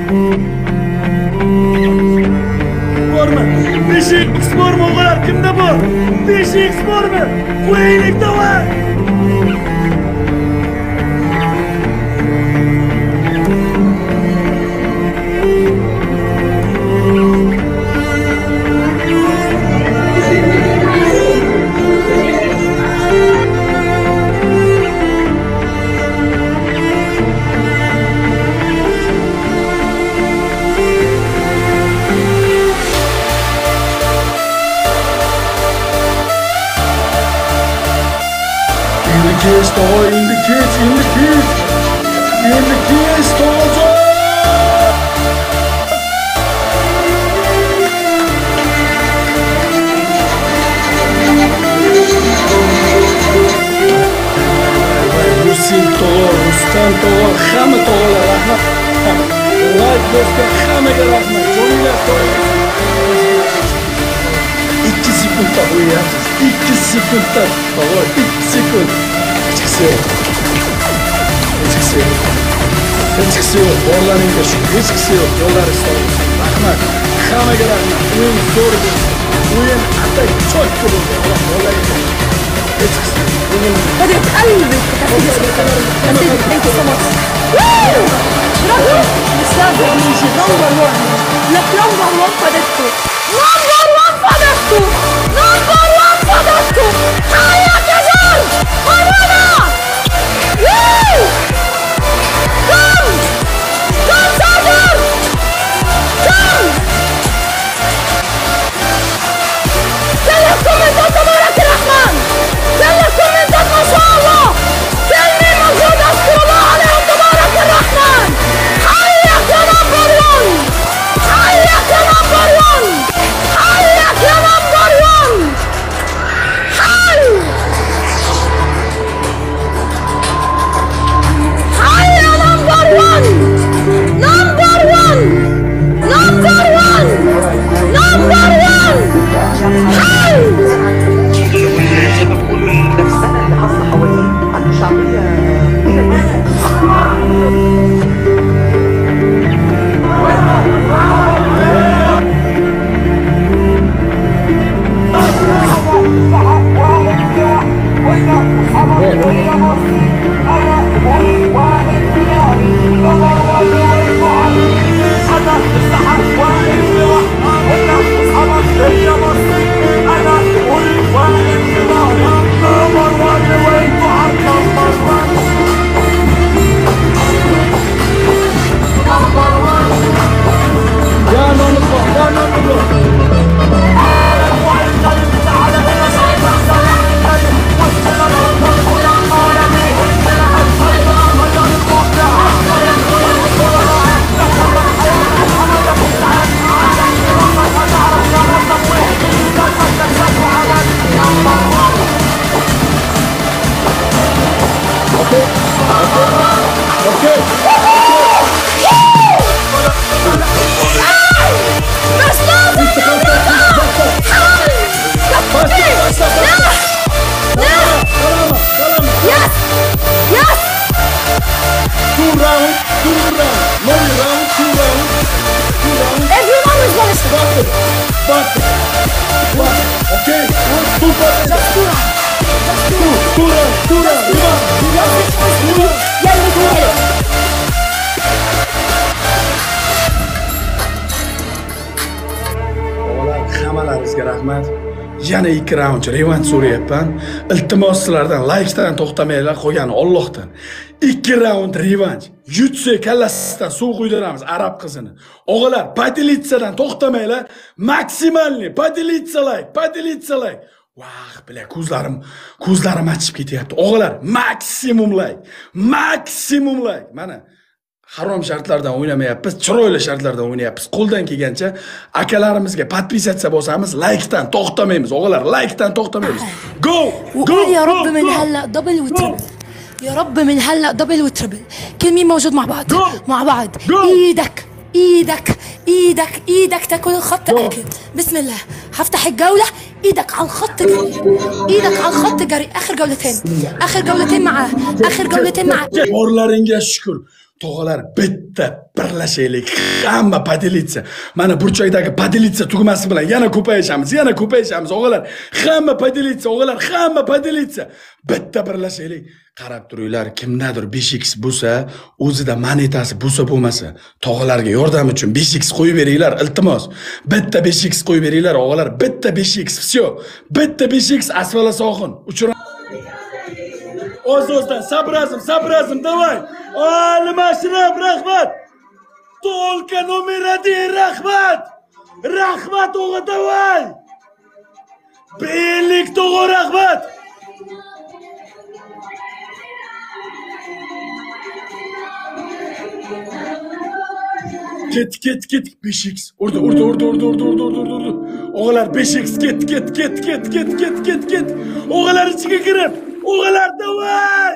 Bormi? 5x bormi o'g'lar? Kimda bor? 5x bormi? Qo'yaylik davay. Indicate, Rusik tog'lar, Rustam tog'lar, hamma tog'lar rahmat. Like bosgan hammaga rahmat. Joninglar to'g'ri. 2 sekundda qo'yasiz. 2 sekundda. Tog'lar 2 sekund. Hechqisi yo'q. Borlaringga shu. Hechqisi yo'q. Yo'llaringiz to'g'ri. Rahmat. Hammaga rahmat. O'yin zo'r bo'ldi. O'yin atak cho'k bo'ldi. Borlaringga. Hechqisi. بدأت قلبي Thank you so much. برافو نمبر 1 لك نمبر 1 فدتكو نمبر 1 فدتكو نمبر 1 فدتكو حياك يا جورج ورانا كم ساجر كم كلها كومنتات تبارك الرحمن كلها كومنتات ما شاء الله كلمة موجودة اذكر الله عليهم تبارك الرحمن حياك يا نمبر 1 حياك يا نمبر 1 حياك يا نمبر 1 حي يا نمبر 1 نمبر 1 نمبر 1 نمبر 1 حي نفسنا اللي حصل حواليه عنده شعبية Hammalaringizga rahmat. Yana 2 raund revansh so'rayapman. Iltimos sizlardan laykdan to'xtamanglar, qolgani Allohdan. 2 raund revansh. Yutsa kallasidan suv quydiramiz arab qizini. O'g'illar, podelitsadan to'xtamanglar. Maksimalniy podelitsalar. Vah, bila ko'zlarim achib ketyapti. O'g'illar, maksimum like. Mana harom shartlardan o'ynamayapmiz, chiroyli shartlardan o'ynayapmiz. Qo'ldan kelgancha akalarimizga podpisatsiya bosamiz, laykdan to'xtamaymiz. O'g'illar, laykdan to'xtamaymiz. Go! يا رب من هلا دبل وتربل يا رب من هلا دبل وتربل كل مين موجود مع بعض ايدك تاكل الخط اكل بسم الله هفتح الجولة ايدك على الخط جري اخر جولتين معاه Borlaringga shukr. Tog'alar bitta birlashaylik. Hamma podelitsiya. Mana burchakdagi podelitsiya tugmasi bilan yana ko'payishamiz, yana ko'payishamiz o'g'alar. Hamma podelitsiya, o'g'alar, hamma podelitsiya. Bitta birlashaylik. Qarab turinglar, kimdadir 5x bo'lsa, o'zida monetasi bo'lsa bo'lmasa, tog'alarga yordam uchun 5x qo'yib beringlar, iltimos. Bitta 5x qo'yib beringlar, o'g'alar, bitta 5x. Всё. Bitta 5x asfala so'g'in. Uchun O'z-o'zdan sabrazim, davay. Almashrab, rahmat. Только номер 1, rahmat. Rahmat o'g'a, davay. Bellik to'g'ri, rahmat. Ket. 5x. Urdi. O'g'alar 5x ket. O'g'alar ichiga kirib. O'g'alar, davay.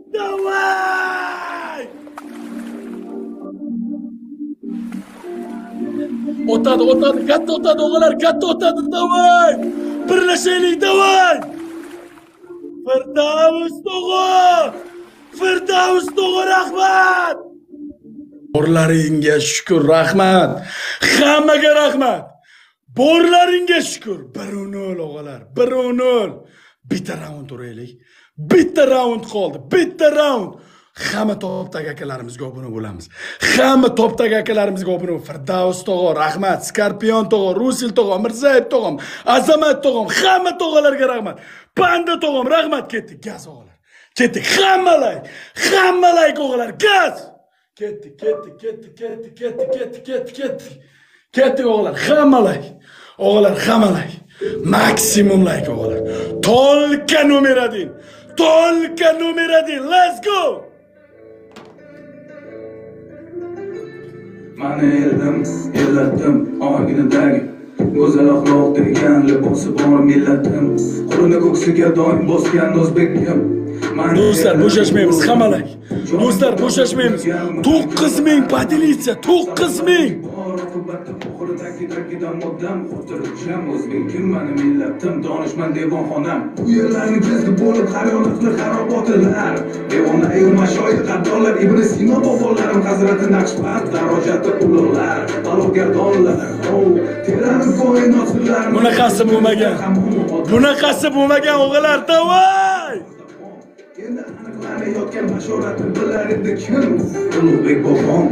O'tadi, katta o'tadi, o'g'alar, katta o'tadi, davay. Birlashaylik, davay. Firdavs to'g'ri, rahmat. Borlaringga shukr, rahmat. Hammaga rahmat. Borlaringga shukr. 1-0 o'g'alar, 1-0. Bitta raund o'raylik. Bitta raund qoldi. Bitta raund. Hamma topdagi akalarimizga obuna bo'lamiz. Hamma topdagi akalarimizga obuna. Firdavs tog'a, rahmat. Skorpion tog'a, Rusil tog'a, Mirzayev tog'am, Azamat tog'am, hamma tog'alarga rahmat. Panda tog'am, rahmat. Ketdik, gaz o'g'alar. Ketdik, hamma layk o'g'alar, gaz. Ketdik. Ketdik o'g'alar, hamma layk. O'g'alar, hamma layk. Maksimum layk o'g'alar. Только номер 1. Let's go. Mani elladim oyginidagi go'zal axloq degan libosi bor millatim. Qo'lini ko'ksiga doim bosgan o'zbekim. Do'stlar, bo'shashmaymiz, hammalak. Do'stlar, bo'shashmaymiz. 9000 podelitsiya, 9000. O'zbekim mani millatim, donishmand devonxonam. Bu yerlarni kezdi bo'lib xayolatli xarobotilar. Devona mashoyix qaddorlar, Ibn Sino bobolarim, Hazrati Naqshband darajati ulug'lar, balogardonlar. Teranib koinot sirlarini. Bunaqasi bo'lmagan o'g'alar, davay. Endi aniqlanayotgan bashoratni bilar edi kim? Ulug'bek bobom.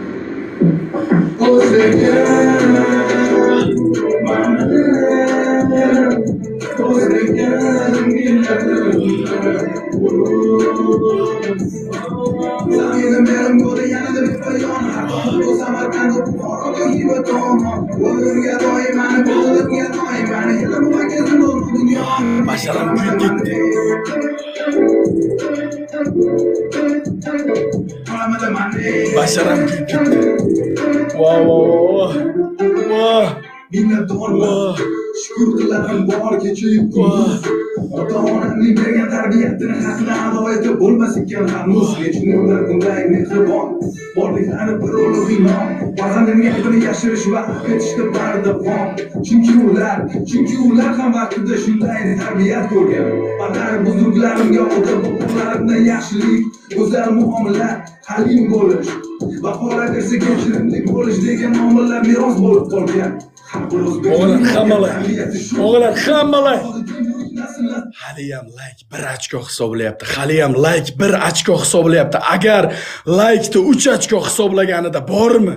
Basharam kuyib ketdi. Voh. Minnatdorman. Shukr qilarim bor kechayib kunduz. Ota-onamning bergan tarbiyatini haqni ado etib bo'lmas ekan hanuz. Nechun ular bunday mehribon. Borliklari bir ulug' inom. Farzandimga aybini yashirish va etishda bardavom. Chunki ular ham vaqtida shunday tarbiyat ko'rgan. Faqat buzurglarimga ota-bobolarimdan yaxshilik, go'zal muomala, halim bo'lish va qoradirsa kechirimli bo'lish degan omillar meros bo'lib qolgan. O'g'lar, hammalar. Haliyam like 1 ochko hisoblayapti. Agar like'ni 3 ochko hisoblaganida bormi?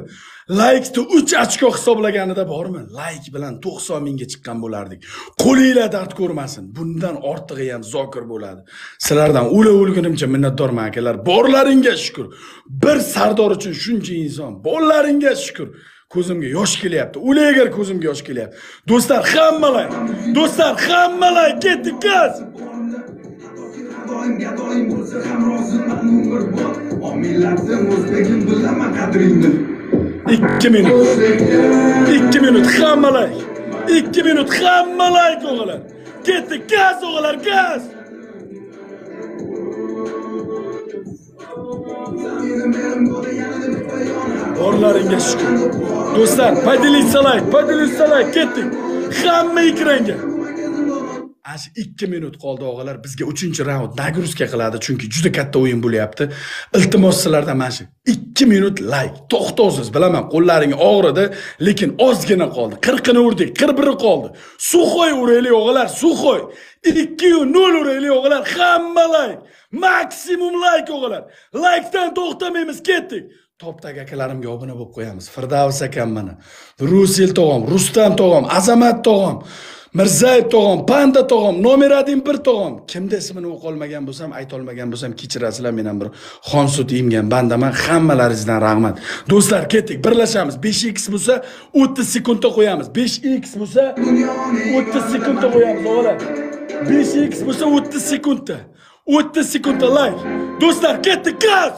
Like bilan 90 mingga chiqqan bo'lardik. Qo'linglar dard ko'rmasin. Bundan ortig'i ham zokir bo'ladi. Sizlardan o'lgunimcha minnatdorman akalar. Borlaringga shukr. Bir sardor uchun shuncha inson. Borlaringga shukr. Ko'zimga yosh kelyapti. O'lagar ko'zimga yosh kelyapti. Do'stlar, hammalar ketdik, gaz. Doim bo'lsa ham roziman umrbod. Millatim o'zbegim bilaman qadringni. 2 minut hammalar. 2 minut hammalar o'g'lar. Ketdik, gaz o'g'lar, gaz. Borlaringga shukr. Do'stlar, podelitsalar, ketdik. Hamma ekranga. Ana shu 2 minut qoldi o'g'alar. Bizga 3-raund nagruzka qiladi, chunki juda katta o'yin bo'lyapti. Iltimos sizlardan mana shu 2 minut like. To'xtovsiz, bilaman, qo'llaring og'ridi, lekin ozgina qoldi. 40 ni urdik, 41 qoldi. Suxoy uraylik o'g'alar, suxoy. 2-0 uraylik o'g'alar. Hamma like. Maksimum like o'g'alar. Like'dan to'xtamaymiz, ketdik. Topdagi akalarimga obuna bo'lib qo'yamiz. Firdavs akam mana, Rusil tog'am, Rustam tog'am, Azamat tog'am, Mirzayev tog'am, Panda tog'am, nomer 1 tog'am. Kimda ismini o'qib olmagan bo'lsam, ayta olmagan bo'lsam, kechirasizlar, men ham bir xon suti yemgan bandaman. Hammalaringizdan rahmat. Do'stlar, ketdik, birlashamiz. 5x bo'lsa 30 sekundda qo'yamiz. 5x bo'lsa 30 sekundda qo'yamiz, o'g'lar. 5x bo'lsa 30 sekundda. 30 sekundda like. Do'stlar, ketdik, gaz!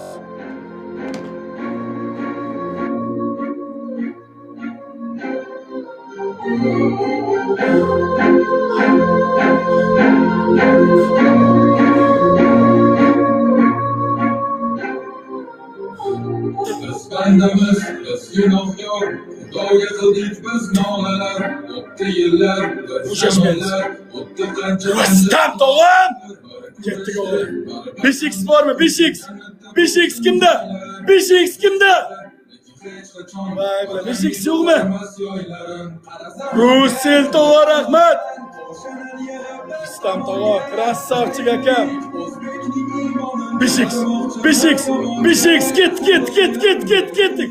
Biz bandamiz, biz gunohkor, Xudoga qildik biz nolalar, o'tdi yillar, zamonlar, o'tdi qancha Rustam tog'am! Ketdik o'g'lim. 5x bormi? 5x. 5x kimda? 5x kimda? Vay bilan 5x yo'qmi? Rusil tog'a rahmat. Rustam tog'a, krassavchik akam. 5x. 5x. 5x ketdik.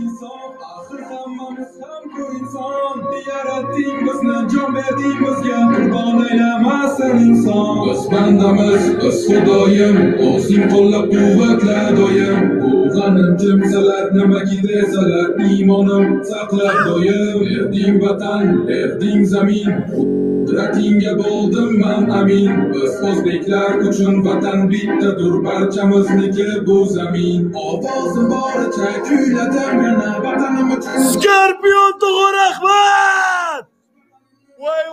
Biz bandamiz, biz Xudoyim, o'zing qo'llab quvvatla doim. Bu g'anim kimsalar nimaki desalar, iymonim saqlab doim. Erding vatan, erding zamin, qudratingga bo'ldim man amin. Biz o'zbeklar uchun vatan bittadur, barchamizniki bu zamin. Ovozim boricha kuyladim yana vatanim uchun. Skorpion tog'a rahmat. Voy,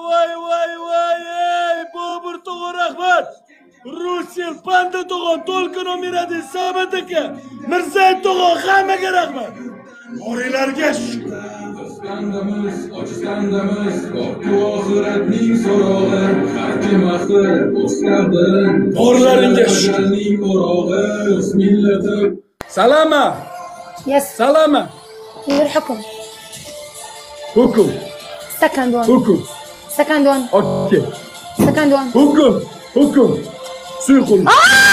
ey Bobur tog'a rahmat. Rusil, Panda tog'a, To'lqin Omiradi, Sabat aka, Mirzayev tog'a, hammaga rahmat. O'ringlarga Biz bandamiz, ojiz bandamiz, borku oxiratning so'rog'i, har kim ahli o'z taqdirin, Borlaringga shukr. o'rog'i, o'z millati. Salama. Yes. Salama. الحكم. Hukum. Second one. Hukum. Second one. Okay. Second one. Hukum. Suy qo'lni.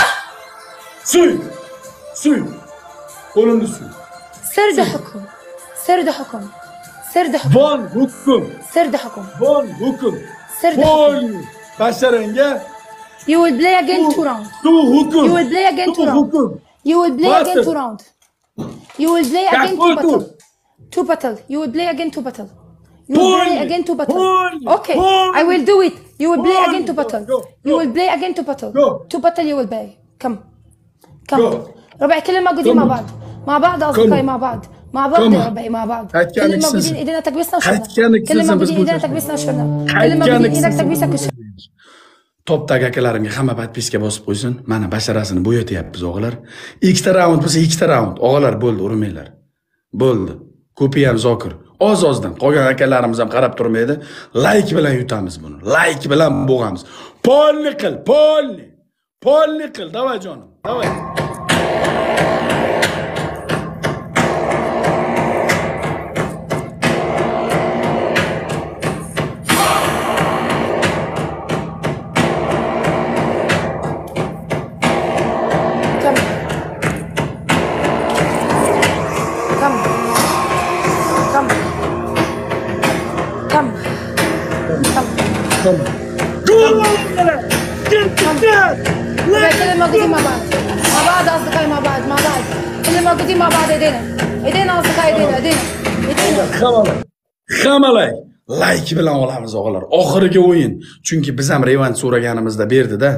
Suy. Qo'limni suy. سرد حكم. سرد حكم. سرد حكم. Von hukum. سرد حكم. Von hukum. سرد حكم. Polni. Basharanga. You will play again 2 rounds. Tu hukum. You will play again 2 rounds. Hukum. You will play Master. again 2 rounds. You will play again 2 Kakul. battle. 2 battle. You will play again 2 battle. You will Paul. play again 2 battle. Paul. Okay. Paul. I will do it. You will play Paul. again 2 battle. Go. You will play again 2 battle. Go. 2 battle you will play. Come. Go. ربع كل الموجودين Come. مع بعض. مع بعض أصدقائي مع بعض. مع بعض Come. يا ربعي مع بعض. هات كل كانك الموجودين سلسل. ايدينا تكبيسنا وشرنا. هات كانك كل سلسل الموجودين بس ايدينا بوجه. تكبيسنا وشرنا. كل Qaytganik الموجودين ايدك sizin تكبيسك وشرنا. Topdagi akalarimga hamma podpiska bosib qo'ysin. Mana basharasini bo'yatyapmiz o'g'lar. Ikkita raund bo'lsa ikkita raund. O'g'lar bo'ldi, urmanglar. Bo'ldi. Ko'pi ham zokir. Oz-ozdan qolgan akalarimiz ham qarab turmaydi. Like bilan yutamiz buni. Like bilan bo'g'amiz. Polni qil, polni qil. Davay jonim. Davay. كل الموجودين مع بعض. مع بعض أصدقائي مع بعض. كل الموجودين مع بعض ايدينا أصدقائي ايدينا. Hamalay. Like bilan olamiz o'g'lar. Oxirgi o'yin. Chunki biz ham revansh so'raganimizda berdi-da.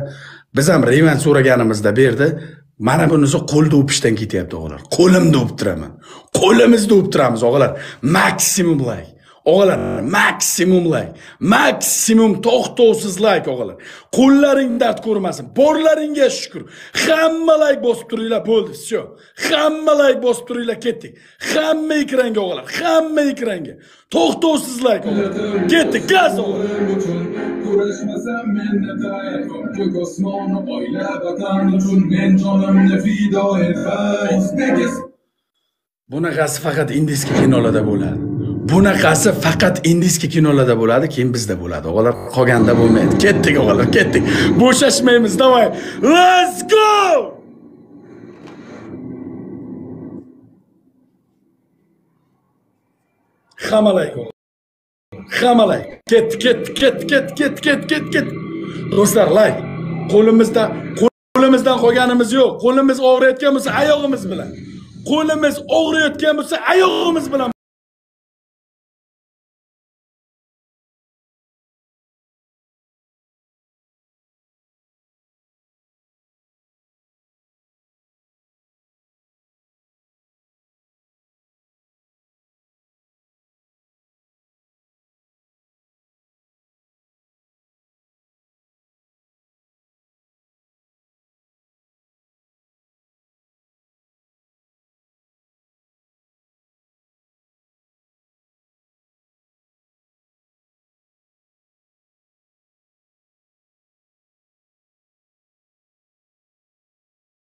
Mana bunisi qo'lda o'pishdan ketyapti o'g'lar. Qo'limda o'ptiraman. Qo'limizda o'ptiramiz o'g'lar. Maksimum like. O'g'illar, maksimum like, maksimum to'xtovsiz like o'g'illar. Qo'llaring dard ko'rmasin. Borlaringga shukr. Hamma like bosib turinglar, bo'ldi, всё. Hamma like bosib turinglar, ketdik. Hamma ekranga o'g'illar, hamma ekranga. To'xtovsiz like o'g'illar. Ketdik, gaz o'g'illar. Kurashmasam men netayim, ko'k osmon oila vatan uchun men jonimni fido etay. O'zbekiston Bunaqasi faqat indiska kinolarda bo'ladi. Bunaqasi faqat indiska kinolarda bo'ladi, keyin bizda bo'ladi. O'g'illar, qolganda bo'lmaydi. Ketdik o'g'illar, ketdik. Bo'shashmaymiz, davay. Let's go! Hamalay o'g'illar. Hamalay. Ket. Do'stlar, like. Qo'limizdan qolganimiz yo'q. Qo'limiz og'riyotgan bo'lsa, oyog'imiz bilan. Qo'limiz og'riyotgan bo'lsa, oyog'imiz bilan